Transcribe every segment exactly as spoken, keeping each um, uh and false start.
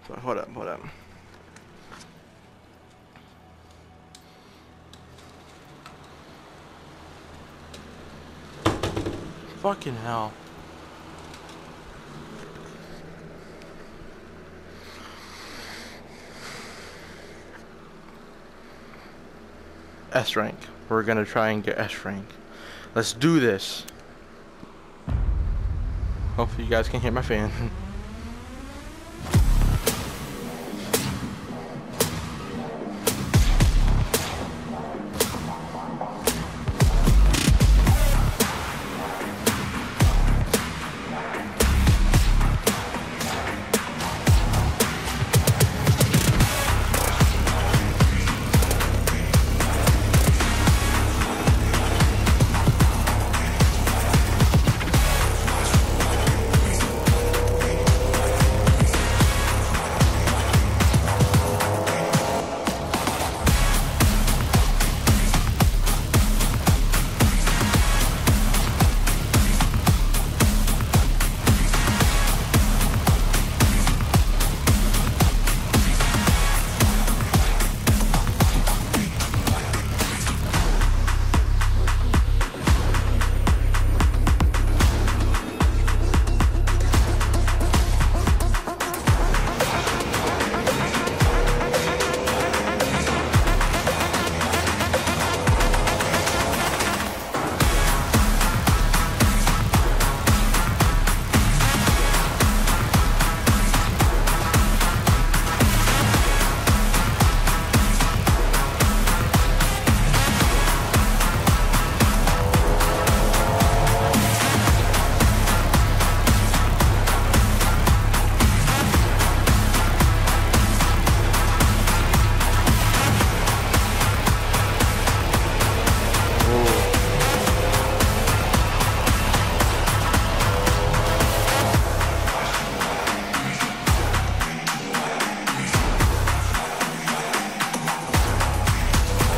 So, hold up, hold up. Fucking hell. S rank. We're gonna try and get S rank. Let's do this. Hopefully you guys can hear my fan.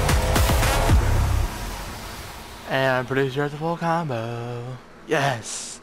And produce your full combo. Yes.